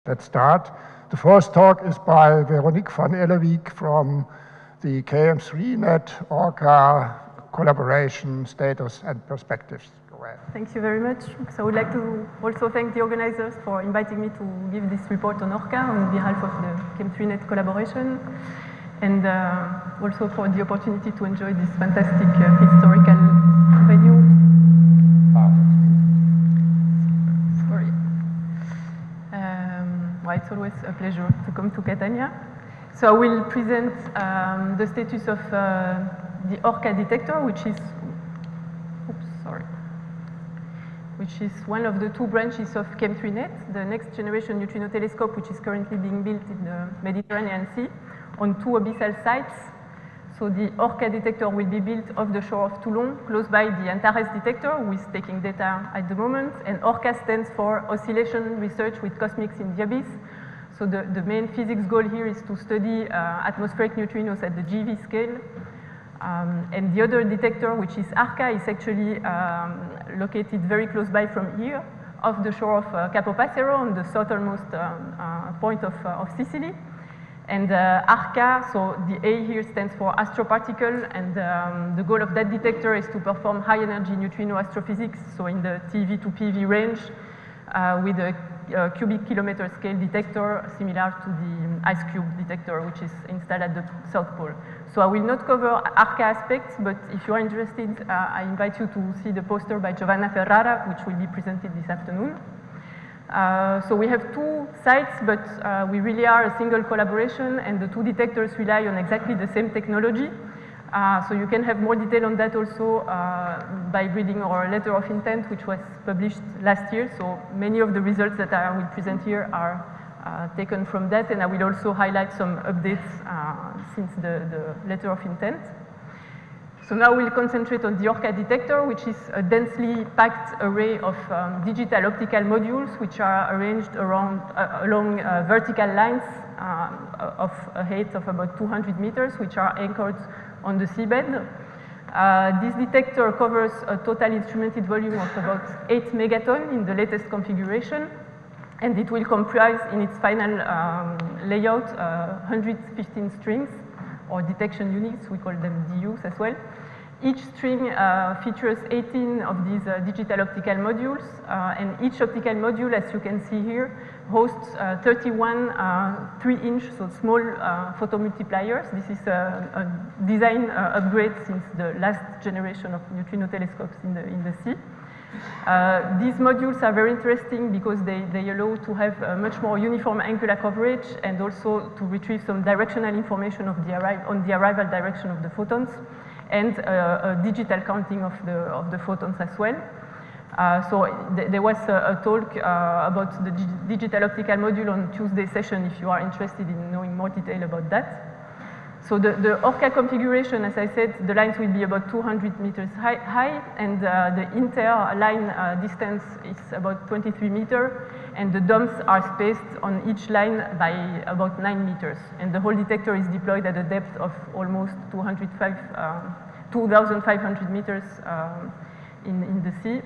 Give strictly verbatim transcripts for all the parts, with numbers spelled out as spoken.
Let's start. The first talk is by Veronique van Ellerwijk from the K M three net ORCA collaboration status and perspectives. Go ahead. Thank you very much. So I would like to also thank the organizers for inviting me to give this report on ORCA on behalf of the K M three net collaboration, and uh, also for the opportunity to enjoy this fantastic uh, historical venue. Sorry. Um, well, it's always a pleasure to come to Catania. So I will present um, the status of uh, the ORCA detector, which is, oops, sorry, which is one of the two branches of K M three net, the next generation neutrino telescope, which is currently being built in the Mediterranean Sea on two abyssal sites. So the ORCA detector will be built off the shore of Toulon, close by the Antares detector, who is taking data at the moment. And ORCA stands for Oscillation Research with Cosmics in the Abyss. So the, the main physics goal here is to study uh, atmospheric neutrinos at the G V scale. Um, and the other detector, which is ARCA, is actually um, located very close by from here, off the shore of uh, Capo Passero, on the southernmost um, uh, point of, uh, of Sicily. And uh, ARCA, so the A here stands for astroparticle, and um, the goal of that detector is to perform high energy neutrino astrophysics, so in the T V to P V range, uh, with a uh, cubic kilometer scale detector similar to the IceCube detector, which is installed at the South Pole. So I will not cover ARCA aspects, but if you are interested, uh, I invite you to see the poster by Giovanna Ferrara, which will be presented this afternoon. Uh, so we have two sites, but uh, we really are a single collaboration, and the two detectors rely on exactly the same technology. Uh, so you can have more detail on that also uh, by reading our letter of intent, which was published last year. So many of the results that I will present here are uh, taken from that, and I will also highlight some updates uh, since the, the letter of intent. So now we'll concentrate on the ORCA detector, which is a densely packed array of um, digital optical modules, which are arranged around, uh, along uh, vertical lines uh, of a height of about two hundred meters, which are anchored on the seabed. Uh, this detector covers a total instrumented volume of about eight megaton in the latest configuration, and it will comprise in its final um, layout uh, one hundred fifteen strings, or detection units, we call them D Us as well. Each string uh, features eighteen of these uh, digital optical modules, uh, and each optical module, as you can see here, hosts uh, thirty-one uh, three inch, so small uh, photomultipliers. This is a, a design uh, upgrade since the last generation of neutrino telescopes in the, in the sea. Uh, these modules are very interesting because they, they allow to have a much more uniform angular coverage, and also to retrieve some directional information of the on the arrival direction of the photons, and uh, a digital counting of the, of the photons as well. Uh, so th there was a, a talk uh, about the digital optical module on Tuesday session if you are interested in knowing more detail about that. So the, the ORCA configuration, as I said, the lines will be about two hundred meters high, high and uh, the inter-line uh, distance is about twenty-three meters, and the domes are spaced on each line by about nine meters. And the whole detector is deployed at a depth of almost two thousand five hundred meters um, in, in the sea.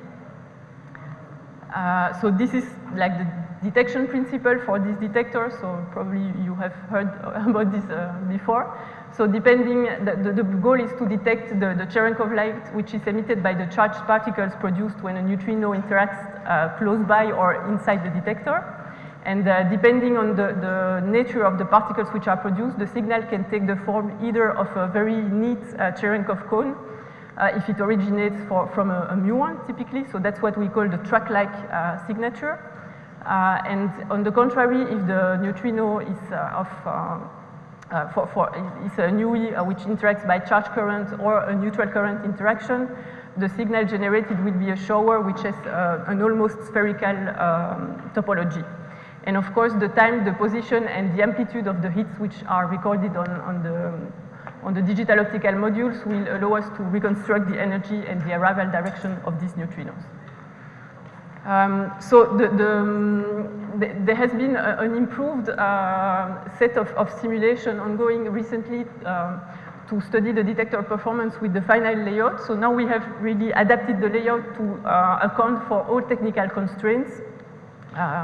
Uh, so this is like the detection principle for this detector, so probably you have heard about this uh, before. So depending, the, the, the goal is to detect the, the Cherenkov light, which is emitted by the charged particles produced when a neutrino interacts uh, close by or inside the detector. And uh, depending on the, the nature of the particles which are produced, the signal can take the form either of a very neat uh, Cherenkov cone, Uh, if it originates for, from a, a muon, typically, so that's what we call the track-like uh, signature. Uh, and on the contrary, if the neutrino is uh, of uh, uh, for, for is a N U I uh, which interacts by charge current or a neutral current interaction, the signal generated will be a shower which has uh, an almost spherical um, topology. And of course, the time, the position, and the amplitude of the hits which are recorded on, on the on the digital optical modules will allow us to reconstruct the energy and the arrival direction of these neutrinos. Um, so the, the, the, there has been a, an improved uh, set of, of simulation ongoing recently um, to study the detector performance with the final layout. So now we have really adapted the layout to uh, account for all technical constraints. Uh,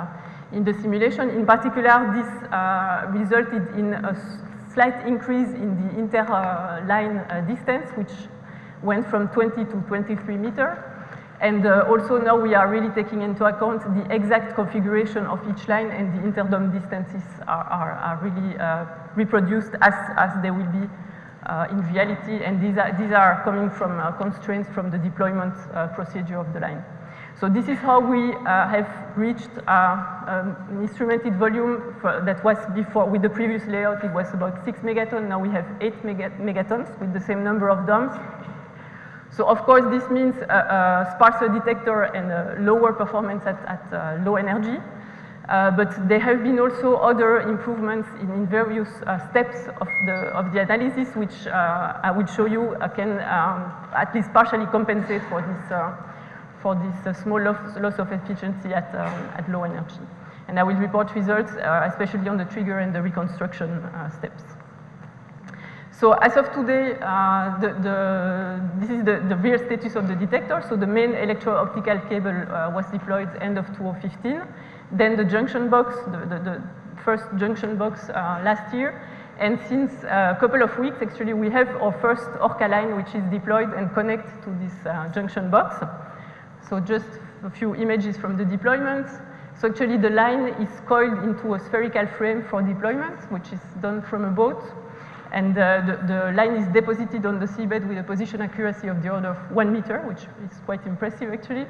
in the simulation. In particular, this uh, resulted in a slight increase in the inter-line uh, distance, which went from twenty to twenty-three meters. And uh, also now we are really taking into account the exact configuration of each line, and the interdome distances are, are, are really uh, reproduced as, as they will be uh, in reality. And these are, these are coming from uh, constraints from the deployment uh, procedure of the line. So this is how we uh, have reached uh, um, an instrumented volume for, that was before, with the previous layout, it was about six megatons. Now we have eight mega, megatons with the same number of domes. So of course this means a, a sparser detector and a lower performance at, at uh, low energy. Uh, but there have been also other improvements in, in various uh, steps of the, of the analysis, which uh, I will show you uh, can um, at least partially compensate for this, uh, for this uh, small loss, loss of efficiency at, um, at low energy. And I will report results, uh, especially on the trigger and the reconstruction uh, steps. So as of today, uh, the, the, this is the, the real status of the detector. So the main electro-optical cable uh, was deployed end of two thousand fifteen. Then the junction box, the, the, the first junction box uh, last year. And since a couple of weeks, actually, we have our first Orca line, which is deployed and connected to this uh, junction box. So just a few images from the deployment. So actually, the line is coiled into a spherical frame for deployment, which is done from a boat. And uh, the, the line is deposited on the seabed with a position accuracy of the order of one meter, which is quite impressive, actually.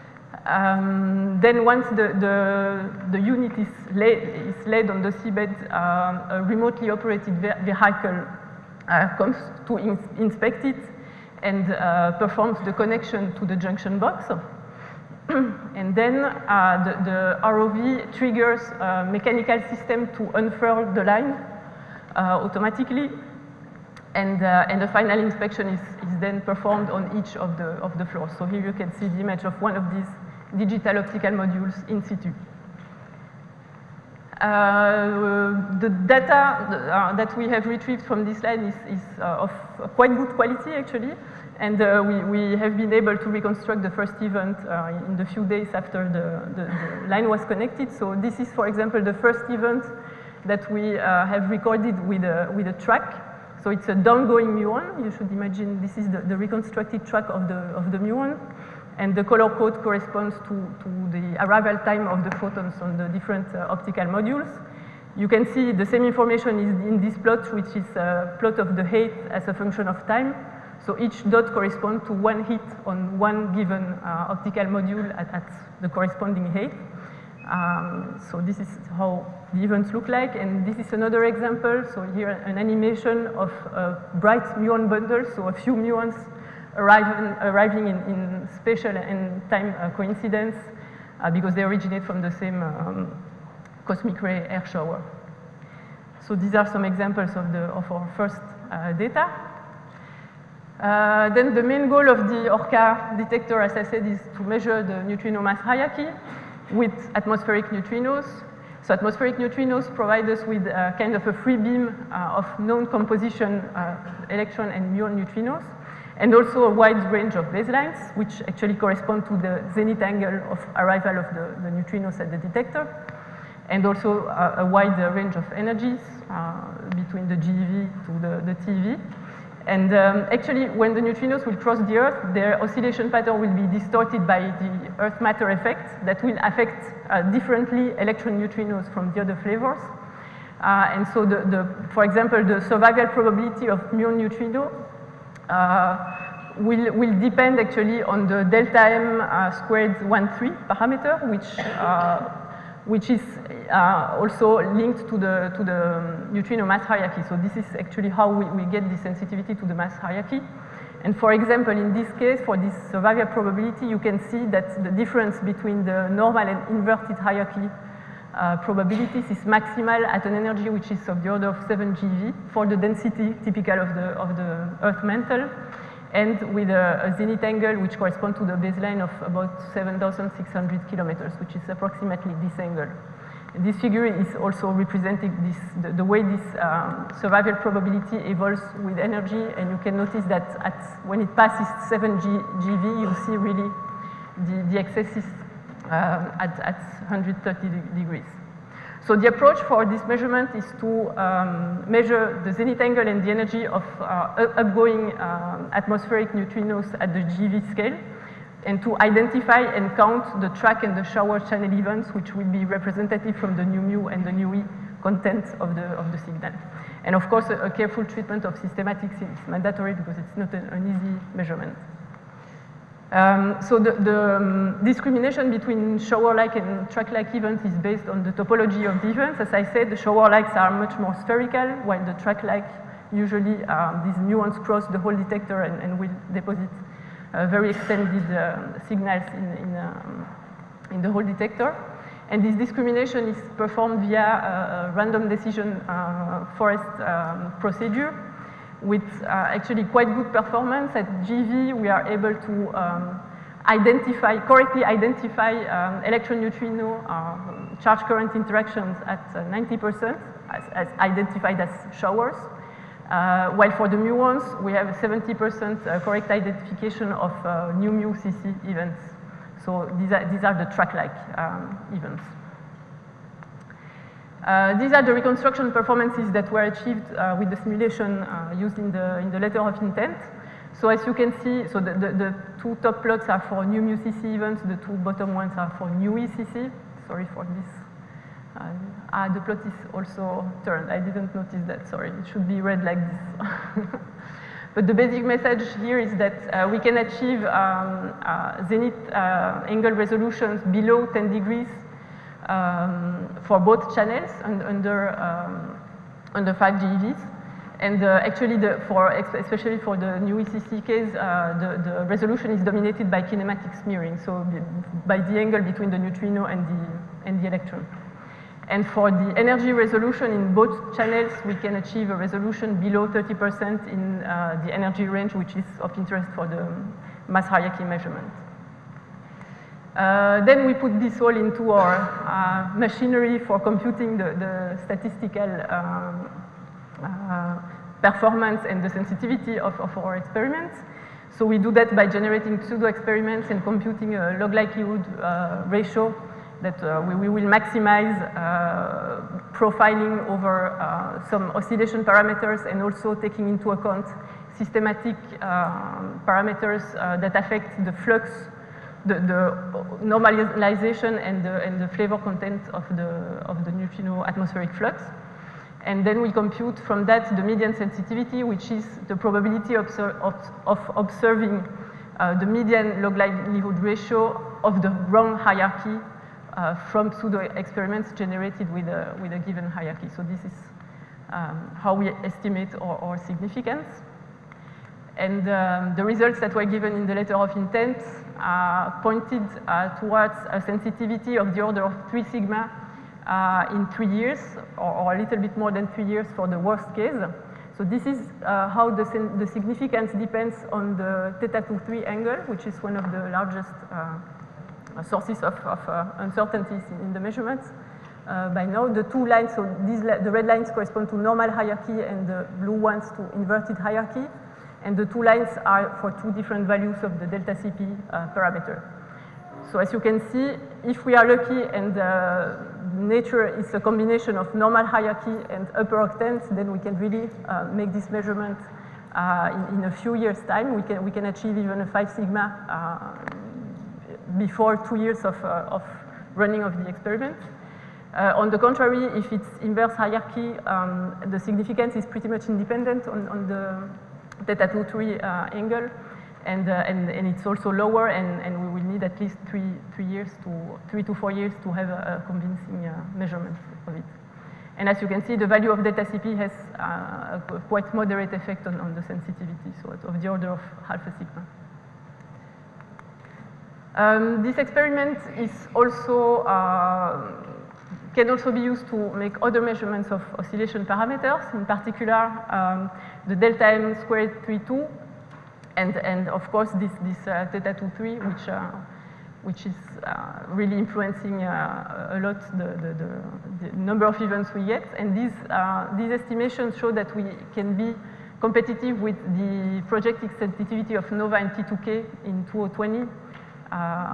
Um, then once the, the, the unit is, lay, is laid on the seabed, um, a remotely operated vehicle uh, comes to in inspect it and uh, performs the connection to the junction box. And then uh, the, the R O V triggers a mechanical system to unfurl the line Uh, automatically, and, uh, and the final inspection is, is then performed on each of the, of the floors. So here you can see the image of one of these digital optical modules in situ. Uh, the data uh, that we have retrieved from this line is, is uh, of quite good quality, actually, and uh, we, we have been able to reconstruct the first event uh, in the few days after the, the, the line was connected. So this is, for example, the first event that we uh, have recorded with a, with a track. So it's a downgoing muon. You should imagine this is the, the reconstructed track of the, of the muon. And the color code corresponds to, to the arrival time of the photons on the different uh, optical modules. You can see the same information is in this plot, which is a plot of the height as a function of time. So each dot corresponds to one hit on one given uh, optical module at, at the corresponding height. Um, so this is how the events look like, and this is another example. So here an animation of a bright muon bundle, so a few muons arriving, arriving in, in spatial and time uh, coincidence uh, because they originate from the same um, cosmic ray air shower. So these are some examples of, the, of our first uh, data. Uh, then the main goal of the Orca detector, as I said, is to measure the neutrino mass hierarchy with atmospheric neutrinos. So atmospheric neutrinos provide us with uh, kind of a free beam uh, of known composition uh, electron and muon neutrinos, and also a wide range of baselines, which actually correspond to the zenith angle of arrival of the, the neutrinos at the detector, and also uh, a wide uh, range of energies uh, between the G E V to the, the T E V. And um, actually, when the neutrinos will cross the Earth, their oscillation pattern will be distorted by the Earth matter effect that will affect uh, differently electron neutrinos from the other flavors. Uh, and so, the, the, for example, the survival probability of muon neutrino uh, will, will depend actually on the delta M uh, squared one three parameter, which uh, which is uh, also linked to the, to the neutrino mass hierarchy. So this is actually how we, we get the sensitivity to the mass hierarchy. And for example, in this case, for this survival probability, you can see that the difference between the normal and inverted hierarchy uh, probabilities is maximal at an energy which is of the order of seven G eV for the density typical of the, of the Earth mantle, and with a, a zenith angle which corresponds to the baseline of about seven thousand six hundred kilometers, which is approximately this angle. And this figure is also representing this, the, the way this um, survival probability evolves with energy, and you can notice that at, when it passes seven G eV, you see really the, the excesses uh, at, at one hundred thirty degrees. So the approach for this measurement is to um, measure the zenith angle and the energy of uh, upgoing uh, atmospheric neutrinos at the G V scale, and to identify and count the track and the shower channel events, which will be representative from the nu mu and the nu e content of the, of the signal. And of course, a, a careful treatment of systematics is mandatory because it's not an, an easy measurement. Um, so the, the um, discrimination between shower-like and track-like events is based on the topology of the events. As I said, the shower-likes are much more spherical, while the track-like usually um, these muons cross the whole detector and, and will deposit uh, very extended uh, signals in, in, um, in the whole detector. And this discrimination is performed via a, a random decision uh, forest um, procedure, with uh, actually quite good performance. At G V, we are able to um, identify, correctly identify um, electron-neutrino uh, charge current interactions at ninety percent, as, as identified as showers. Uh, while for the muons, we have a seventy percent uh, correct identification of uh, nu mu C C events. So these are, these are the track-like um, events. Uh, these are the reconstruction performances that were achieved uh, with the simulation uh, used in the, in the letter of intent. So as you can see, so the, the, the two top plots are for nu mu C C events, the two bottom ones are for nu e C C. Sorry for this. Uh, ah, the plot is also turned. I didn't notice that, sorry. It should be read like this. But the basic message here is that uh, we can achieve um, uh, zenith uh, angle resolutions below ten degrees Um, for both channels and under um, under five G E Vs, and uh, actually, the, for especially for the nu e C C case, uh, the, the resolution is dominated by kinematic smearing, so by the angle between the neutrino and the and the electron. And for the energy resolution in both channels, we can achieve a resolution below thirty percent in uh, the energy range, which is of interest for the mass hierarchy measurement. Uh, then we put this all into our uh, machinery for computing the, the statistical um, uh, performance and the sensitivity of, of our experiments. So we do that by generating pseudo experiments and computing a log likelihood uh, ratio that uh, we, we will maximize uh, profiling over uh, some oscillation parameters, and also taking into account systematic uh, parameters uh, that affect the flux, The, the normalization and the, and the flavor content of the, of the neutrino atmospheric flux. And then we compute from that the median sensitivity, which is the probability of, of observing uh, the median log likelihood ratio of the wrong hierarchy uh, from pseudo experiments generated with a, with a given hierarchy. So this is um, how we estimate our, our significance. And um, the results that were given in the letter of intent uh, pointed uh, towards a sensitivity of the order of three sigma uh, in three years, or, or a little bit more than three years for the worst case. So this is uh, how the, the significance depends on the theta two three angle, which is one of the largest uh, sources of, of uh, uncertainties in, in the measurements. Uh, by now, the two lines, so these, the red lines correspond to normal hierarchy and the blue ones to inverted hierarchy. And the two lines are for two different values of the delta C P uh, parameter. So as you can see, if we are lucky and uh, nature is a combination of normal hierarchy and upper octants, then we can really uh, make this measurement uh, in, in a few years' time. We can, we can achieve even a five sigma uh, before two years of, uh, of running of the experiment. Uh, on the contrary, if it's inverse hierarchy, um, the significance is pretty much independent on, on the theta two three uh, angle, and, uh, and and it's also lower, and, and we will need at least three three years to three to four years to have a, a convincing uh, measurement of it. And as you can see, the value of delta C P has uh, a quite moderate effect on, on the sensitivity, so it's of the order of half a sigma. Um, this experiment is also uh, can also be used to make other measurements of oscillation parameters, in particular um, the delta m squared three two, and, and of course this, this uh, theta two three, which, uh, which is uh, really influencing uh, a lot the, the, the, the number of events we get. And these, uh, these estimations show that we can be competitive with the projected sensitivity of NOVA and T two K in two thousand twenty. Uh,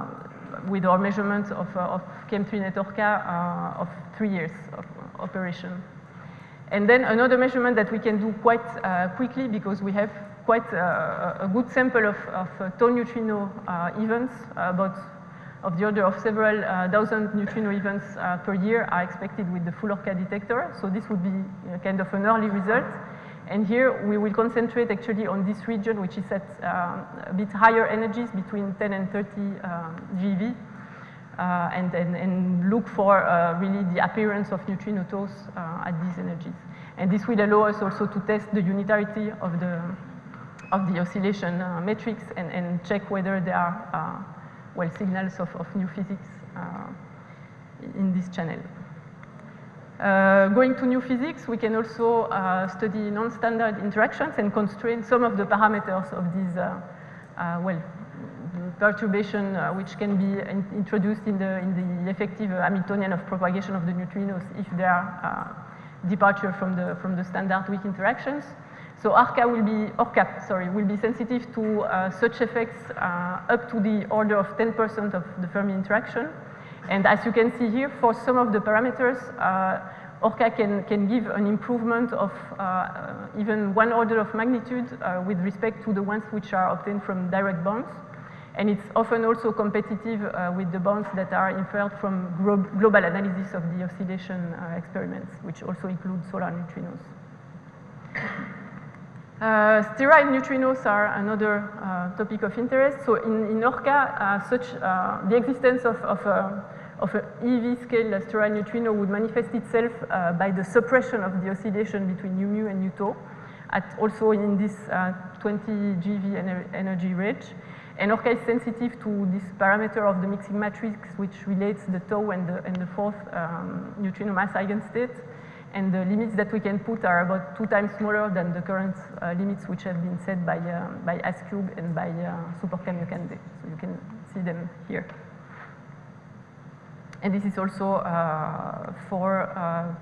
with our measurement of, uh, of K M three net Orca uh, of three years of operation. And then another measurement that we can do quite uh, quickly, because we have quite uh, a good sample of, of uh, tau neutrino uh, events, uh, about of the order of several uh, thousand neutrino events uh, per year are expected with the full Orca detector. So this would be uh, kind of an early result. And here we will concentrate actually on this region, which is at uh, a bit higher energies, between ten and thirty uh, GeV. Uh, and, and, and look for uh, really the appearance of neutrino taus uh, at these energies. And this will allow us also to test the unitarity of the, of the oscillation uh, metrics and, and check whether there are uh, well, signals of, of new physics uh, in this channel. Uh, going to new physics, we can also uh, study non-standard interactions and constrain some of the parameters of these, uh, uh, well, perturbation uh, which can be in introduced in the, in the effective uh, Hamiltonian of propagation of the neutrinos if there are uh, departure from the, from the standard weak interactions. So Orca will be, Orca, sorry, will be sensitive to uh, such effects uh, up to the order of ten percent of the Fermi interaction. And as you can see here, for some of the parameters, uh, Orca can, can give an improvement of uh, even one order of magnitude uh, with respect to the ones which are obtained from direct bonds. And it's often also competitive uh, with the bonds that are inferred from glo global analysis of the oscillation uh, experiments, which also include solar neutrinos. Uh, sterile neutrinos are another uh, topic of interest. So in, in Orca, uh, such uh, the existence of, of, a, of an E V scale sterile neutrino would manifest itself uh, by the suppression of the oscillation between nu mu and nu tau, at also in this uh, twenty GeV ener energy range. And Orca is sensitive to this parameter of the mixing matrix, which relates the tau and the, and the fourth um, neutrino mass eigenstate. And the limits that we can put are about two times smaller than the current uh, limits which have been set by, uh, by ASCube and by uh, Super-Kamiokande. So you can see them here. And this is also uh, for, uh,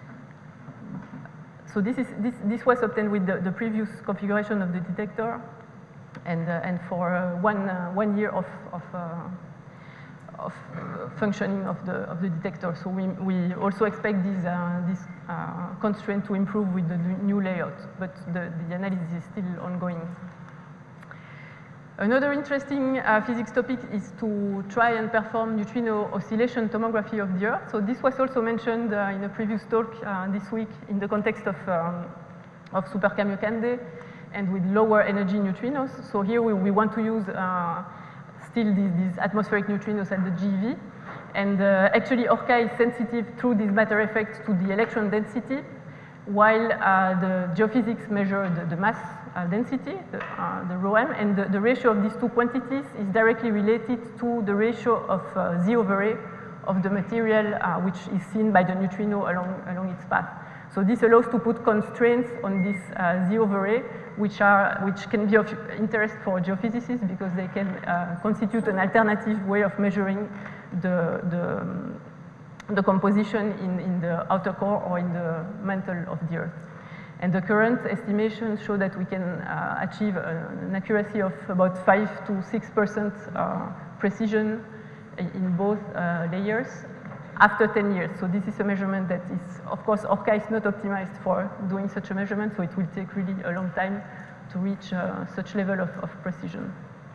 so this, is, this, this was obtained with the, the previous configuration of the detector. And, uh, and for uh, one, uh, one year of, of, uh, of uh, functioning of the, of the detector. So we, we also expect this, uh, this uh, constraint to improve with the new layout, but the, the analysis is still ongoing. Another interesting uh, physics topic is to try and perform neutrino oscillation tomography of the Earth. So this was also mentioned uh, in a previous talk uh, this week in the context of, um, of Super-Kamiokande and with lower energy neutrinos. So here we, we want to use uh, still these, these atmospheric neutrinos at the GeV. And uh, actually Orca is sensitive through these matter effects to the electron density, while uh, the geophysics measure the, the mass uh, density, the, uh, the rho m, and the, the ratio of these two quantities is directly related to the ratio of uh, Z over A of the material uh, which is seen by the neutrino along, along its path. So this allows to put constraints on this uh, Z over A, which, are, which can be of interest for geophysicists because they can uh, constitute an alternative way of measuring the, the, um, the composition in, in the outer core or in the mantle of the Earth. And the current estimations show that we can uh, achieve an accuracy of about five to six percent uh, precision in both uh, layers after ten years. So this is a measurement that is, of course, Orca is not optimized for doing such a measurement, so it will take really a long time to reach uh, such level of, of precision.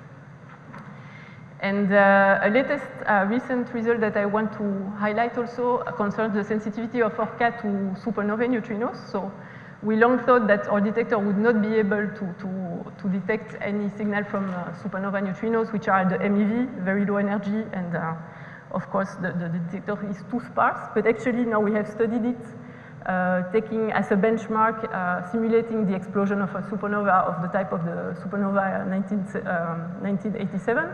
And uh, a latest uh, recent result that I want to highlight also concerns the sensitivity of Orca to supernovae neutrinos. So we long thought that our detector would not be able to, to, to detect any signal from uh, supernova neutrinos, which are the M E V, very low energy, and uh, of course the, the, the detector is too sparse. But actually now we have studied it, uh, taking as a benchmark, uh, simulating the explosion of a supernova of the type of the supernova nineteen eighty-seven.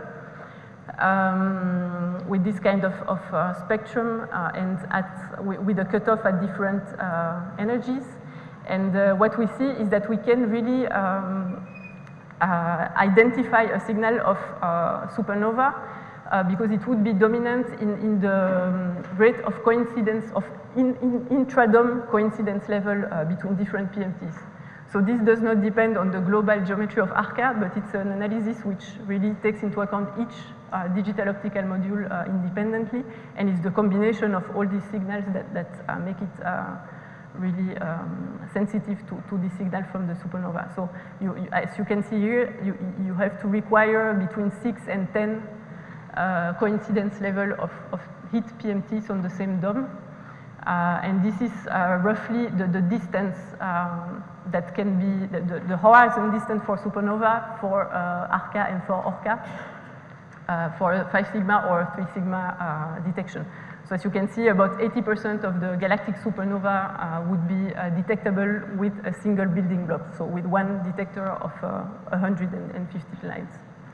Um, with this kind of, of uh, spectrum uh, and at, with a cutoff at different uh, energies. And uh, what we see is that we can really um, uh, identify a signal of uh, supernova uh, because it would be dominant in, in the um, rate of coincidence of in, in, intradome coincidence level uh, between different P M Ts. So this does not depend on the global geometry of ARCA, but it's an analysis which really takes into account each uh, digital optical module uh, independently, and it's the combination of all these signals that, that uh, make it uh, really um, sensitive to, to the signal from the supernova. So you, you, as you can see here, you, you have to require between six and ten uh, coincidence level of, of hit P M Ts on the same dome. Uh, and this is uh, roughly the, the distance um, that can be, the, the, the horizon distance for supernova, for uh, ARCA and for ORCA, uh, for five sigma or three sigma uh, detection. So as you can see, about eighty percent of the galactic supernova uh, would be uh, detectable with a single building block, so with one detector of uh, one hundred fifty lines.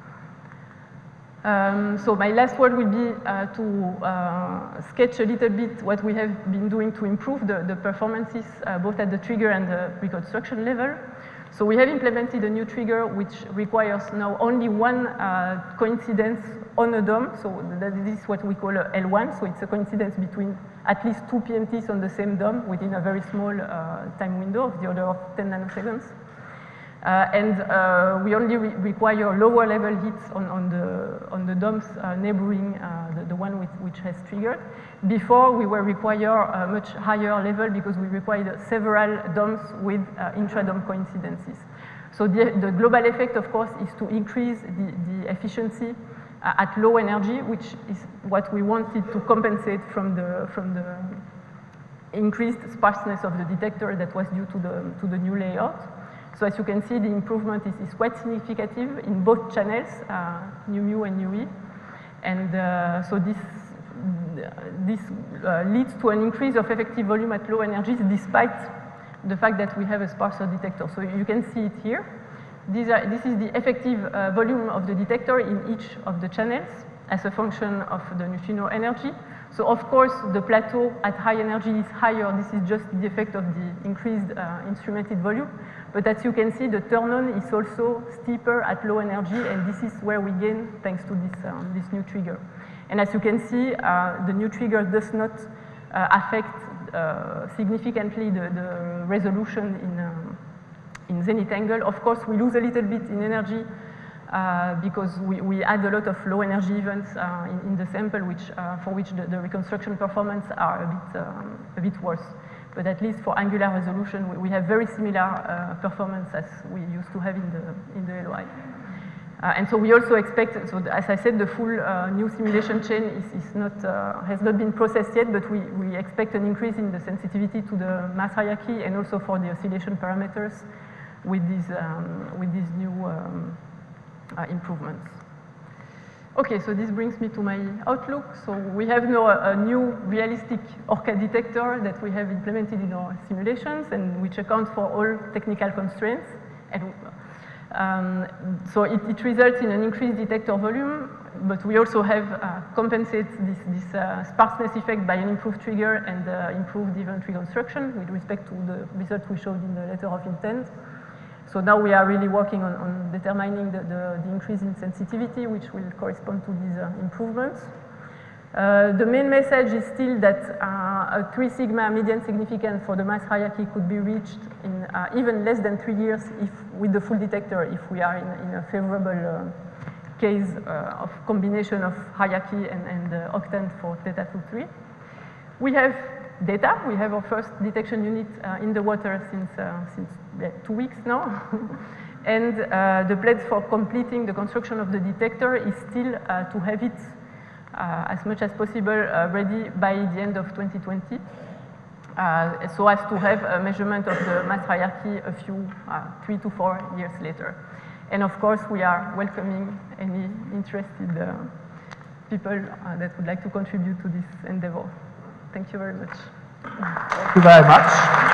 Um, so my last word will be uh, to uh, sketch a little bit what we have been doing to improve the, the performances uh, both at the trigger and the reconstruction level. So we have implemented a new trigger which requires now only one uh, coincidence on a dome. So that is what we call a L one. So it's a coincidence between at least two P M Ts on the same dome within a very small uh, time window of the order of ten nanoseconds. Uh, and uh, we only re require lower level hits on, on, the, on the domes uh, neighboring uh, the, the one with, which has triggered. Before, we were require a much higher level because we required several domes with uh, intra-dome coincidences. So the, the global effect, of course, is to increase the, the efficiency uh, at low energy, which is what we wanted to compensate from the, from the increased sparseness of the detector that was due to the, to the new layout. So as you can see, the improvement is, is quite significant in both channels, uh, nu mu and nu e. And uh, so this, this uh, leads to an increase of effective volume at low energies despite the fact that we have a sparser detector. So you can see it here. These are, this is the effective uh, volume of the detector in each of the channels as a function of the neutrino energy. So of course, the plateau at high energy is higher. This is just the effect of the increased uh, instrumented volume. But as you can see, the turn-on is also steeper at low energy, and this is where we gain thanks to this, um, this new trigger. And as you can see, uh, the new trigger does not uh, affect uh, significantly the, the resolution in, um, in zenith angle. Of course, we lose a little bit in energy uh, because we, we add a lot of low energy events uh, in, in the sample, which, uh, for which the, the reconstruction performance are a bit, um, a bit worse. But at least for angular resolution, we, we have very similar uh, performance as we used to have in the, in the L O I. Uh, and so we also expect, so as I said, the full uh, new simulation chain is, is not, uh, has not been processed yet, but we, we expect an increase in the sensitivity to the mass hierarchy and also for the oscillation parameters with these, um, with these new um, uh, improvements. Okay, so this brings me to my outlook. So we have now a, a new realistic ORCA detector that we have implemented in our simulations and which accounts for all technical constraints. And, um, so it, it results in an increased detector volume, but we also have uh, compensated this, this uh, sparseness effect by an improved trigger and uh, improved event reconstruction with respect to the result we showed in the letter of intent. So now we are really working on, on determining the, the, the increase in sensitivity, which will correspond to these uh, improvements. Uh, the main message is still that uh, a three sigma median significance for the mass hierarchy could be reached in uh, even less than three years if, with the full detector, if we are in, in a favorable uh, case uh, of combination of hierarchy and, and uh, octant for theta two three. We have data. We have our first detection unit uh, in the water since, uh, since yeah, two weeks now. And uh, the plan for completing the construction of the detector is still uh, to have it uh, as much as possible uh, ready by the end of twenty twenty, uh, so as to have a measurement of the mass hierarchy a few, uh, three to four years later. And of course, we are welcoming any interested uh, people uh, that would like to contribute to this endeavor. Thank you very much. Thank you very much.